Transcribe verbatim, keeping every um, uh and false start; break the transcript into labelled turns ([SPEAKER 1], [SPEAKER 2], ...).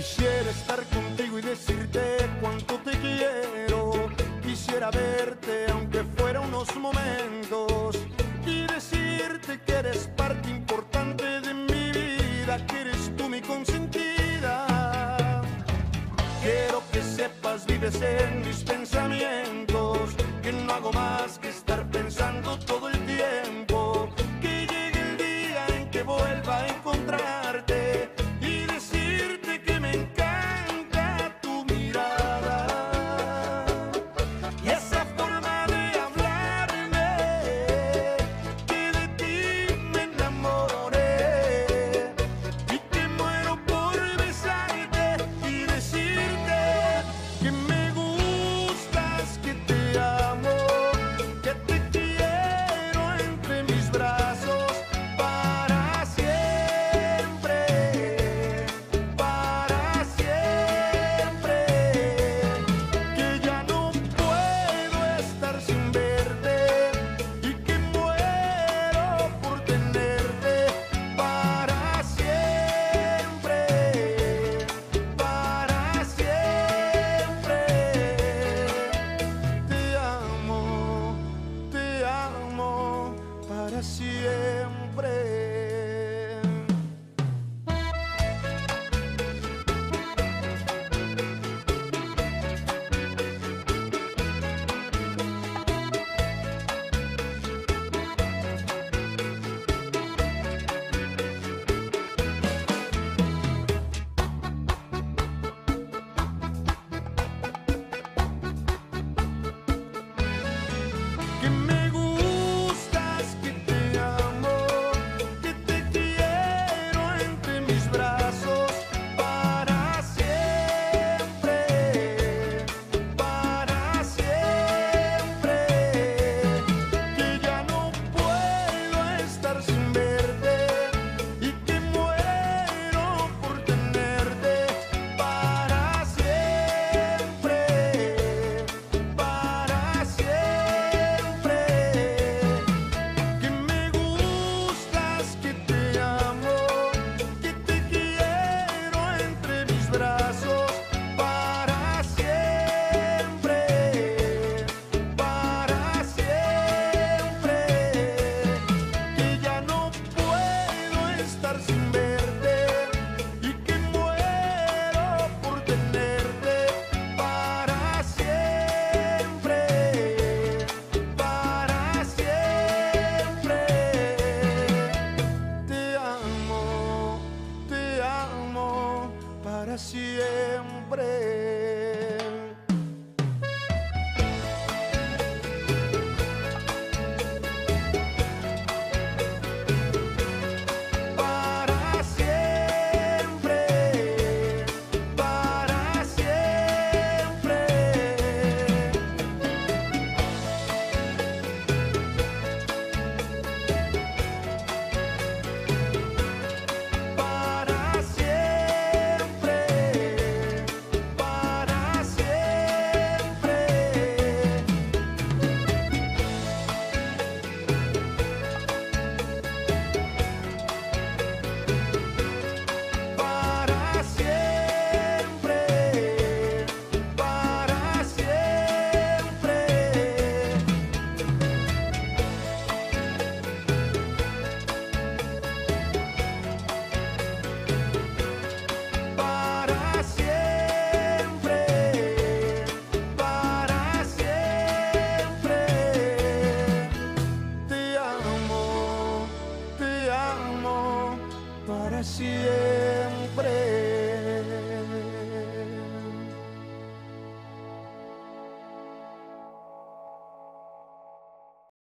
[SPEAKER 1] Quisiera estar contigo y decirte cuánto te quiero. Quisiera verte aunque fuera unos momentos y decirte que eres parte importante de mi vida, que eres tú mi consentida. Quiero que sepas, vives en mis pensamientos, que no hago más que estar pensando todo el tiempo. Que llegue el día en que vuelva a encontrarte y decirte que me encanta tu mirada y esa forma de hablarme, que de ti me enamoré y que muero por besarte y decirte que me gustas, que te amo, que te quiero entre mis brazos para siempre, para siempre, que ya no puedo estar sin verte y que muero por tenerte para siempre, para siempre. Te amo, te amo para siempre.